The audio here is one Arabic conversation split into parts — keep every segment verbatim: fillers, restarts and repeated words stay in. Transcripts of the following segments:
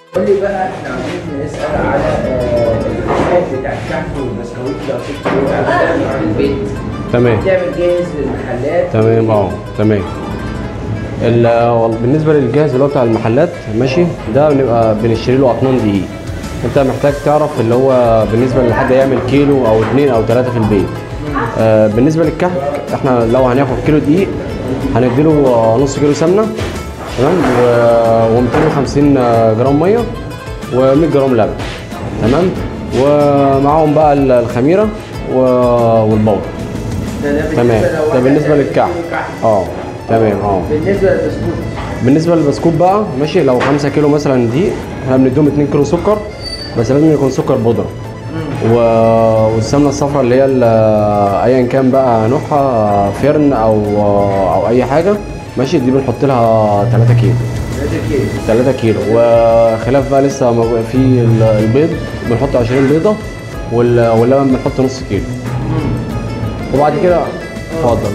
قول لي بقى، احنا عايزين نسأل على آه، الحاجات بتاع الكحك والبسكويت لو كنت بتعمل في البيت. تمام. بتعمل جاهز للمحلات. تمام اه تمام. ال- بالنسبه للجهاز اللي هو بتاع المحلات ماشي، ده بنبقى بنشتري له اطنان دقيق. انت محتاج تعرف اللي هو بالنسبه لحد يعمل كيلو او اتنين او تلاته في البيت. آه بالنسبه للكحك، احنا لو هناخد كيلو دقيق هنديله نص كيلو سمنه، تمام، و مئتين وخمسين جرام ميه و مية جرام لبن، تمام، ومعاهم بقى الخميره والبودر. تمام. ده بالنسبه للكحك. اه تمام. اه بالنسبه للبسكوت، بالنسبه للبسكوت بقى ماشي، لو خمسة كيلو مثلا دقيق احنا بنديهم اتنين كيلو سكر، بس لازم يكون سكر بودره. والسمنه الصفراء اللي هي ايا كان بقى نوعها، فرن او او اي حاجه ماشي، دي بنحط لها تلاتة كيلو. تلاتة كيلو. وخلاف بقى لسه في البيض بنحط عشرين بيضه، واللبن بنحط نص كيلو. وبعد كده اتفضل.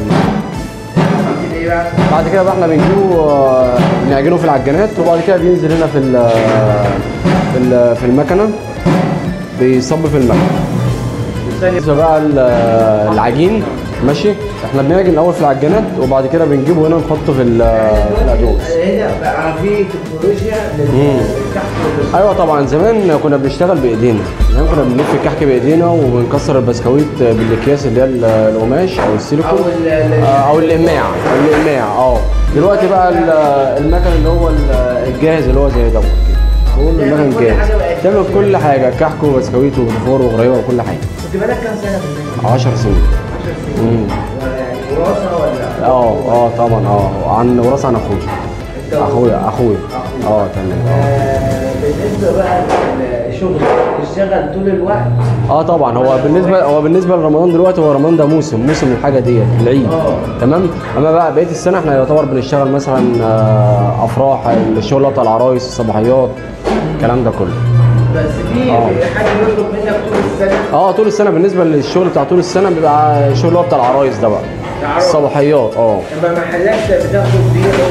بعد كده بقى احنا بنجيبه نعجنه في العجانات، وبعد كده بينزل هنا في ال في ال في المكنه، بيصب في المكنه. بالنسبه بقى العجين ماشي، احنا بنعجن الاول في العجانات، وبعد كده بنجيبه هنا نحطه في في الادوس. هنا بقى في تكنولوجيا للكحك. ايوه طبعا، زمان كنا بنشتغل بايدينا، زمان كنا بنلف الكحك بايدينا وبنكسر البسكويت بالاكياس اللي هي القماش او السيليكون او القماع او القماع. اه دلوقتي بقى المكن اللي هو الجاهز اللي هو زي دوت كده، كل المكن جاهز تعمل كل حاجه، كحك وبسكويت وبخور وغريبه وكل حاجه. كنت بقالك كام سنه في المكن؟ عشر سنين. عشر سنين. يعني وراثه ولا؟ اه اه طبعا، اه عن وراثه عن اخويا. اخويا اخويا اه تمام. اه بالنسبه بقى للشغل، تشتغل طول الوقت؟ اه طبعا. هو بالنسبه هو بالنسبه لرمضان دلوقتي، هو رمضان ده موسم موسم الحاجه ديت، العيد. اه تمام. اما بقى بقيه السنه احنا يعتبر بنشتغل مثلا افراح، الشغل بتاع العرايس، الصباحيات، الكلام ده كله. بس في حد بيطلب منك طول السنه؟ اه طول السنه. بالنسبه للشغل بتاع طول السنه بيبقى الشغل اللي هو بتاع العرايس ده بقى، الصباحيات. اه اما محلات بتاخد بيه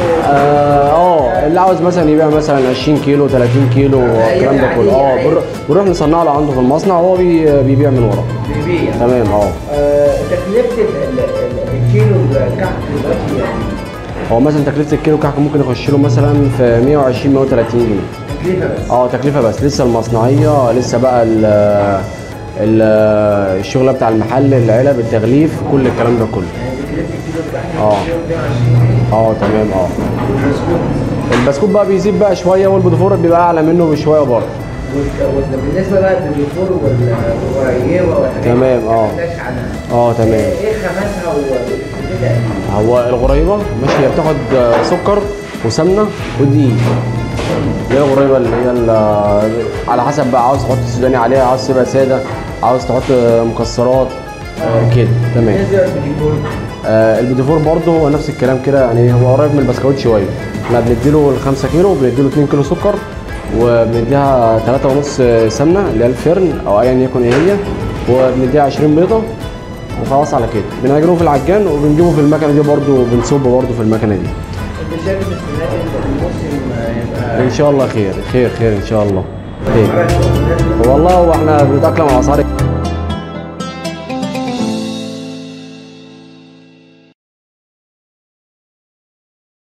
اه اللي عاوز مثلا يبيع مثلا عشرين كيلو تلاتين كيلو الكلام ده كله، اه بنروح نصنع له عنده في المصنع، وهو بيبيع من ورا. بيبيع. تمام. اه تكلفه الكيلو كحك دلوقتي يعني؟ هو مثلا تكلفه الكيلو كحك ممكن يخش له مثلا في مية وعشرين مية وتلاتين جنيه. تكلفه بس؟ اه تكلفه بس، لسه المصنعيه، لسه بقى ال ال الشغل بتاع المحل، العلب، التغليف، كل الكلام ده كله. يعني تكلفه الكيلو كحك اه مية وعشرين جنيه. اه تمام. اه والبسكوت؟ البسكوت بقى بيزيد بقى شويه، والبودفور بيبقى اعلى منه بشويه برضه. بالنسبه بقى للبودفور والغريبه والحاجات تمام. اه اه تمام. ايه خاماتها وبتبقى؟ هو الغريبه ماشي، هي بتاخد سكر وسمنه ودقيق. اللي هي الغريبه اللي هي على حسب بقى، عاوز تحط سوداني عليها، عاوز تبقى ساده، عاوز تحط مكسرات آه كده. تمام. بالنسبه للبودفور؟ آه البودفور برضه هو نفس الكلام كده، يعني هو قريب من البسكويت شويه. احنا بنديله ال خمسة كيلو، بنديله اتنين كيلو سكر، وبنديها تلاتة ونص سمنه اللي هي الفرن او ايا يكن ايه هي، وبنديها عشرين بيضه، وخلاص على كده. بنعجنه في العجان وبنجيبه في المكنه دي برضه، بنصبه برضه في المكنه دي. انت شايف ان السنه دي الموسم يبقى ان شاء الله خير خير خير ان شاء الله خير. والله واحنا بنتاقلم على اسعار